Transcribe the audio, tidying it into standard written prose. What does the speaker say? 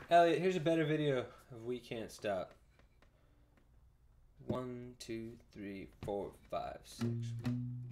Elliot, here's a better video of We Can't Stop. 1, 2, 3, 4, 5, 6.